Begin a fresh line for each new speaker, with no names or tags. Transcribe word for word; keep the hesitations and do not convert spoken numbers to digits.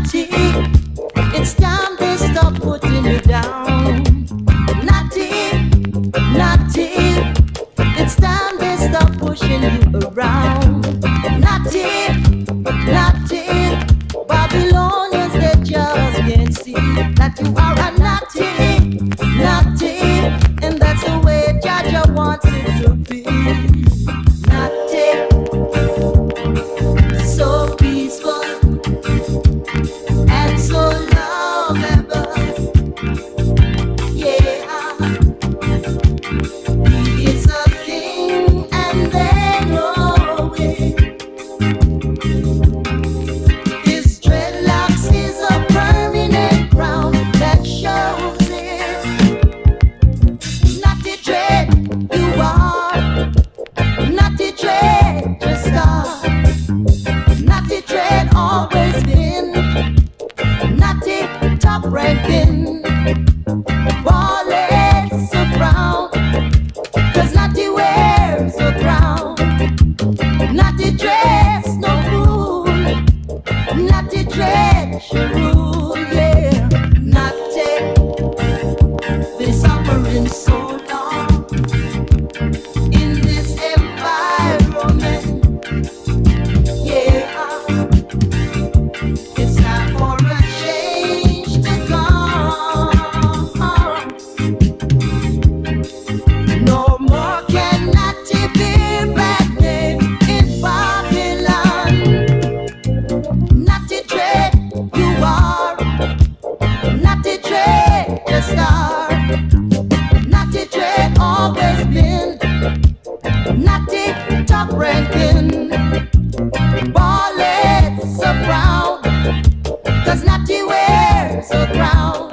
Natty, it's time to stop putting you down. Natty, Natty, it's time to stop pushing you around. Natty, Natty, Babylonians, they just can't see that you are a natty, natty, and that's the way Jaja wants it to be. Natty, so peaceful and so lovable. Yeah, he is a king and they know it. His dreadlocks is a permanent crown that shows it. Natty Dread, you are. Natty Dread, just are. Natty Dread always been. Natty top ranking. Ballets a frown, cause Natty wears a crown. Natty dress no fool. Natty Dread should rule, yeah. Natty, been suffering so long in this environment. Yeah, it's time for a change to come. No more can Natty be bad name in Babylon. Natty Dread, you are. Natty Dread, just are. Natty Dread always been. Natty top ranking. Ballets a frown, cause Natty wears a crown.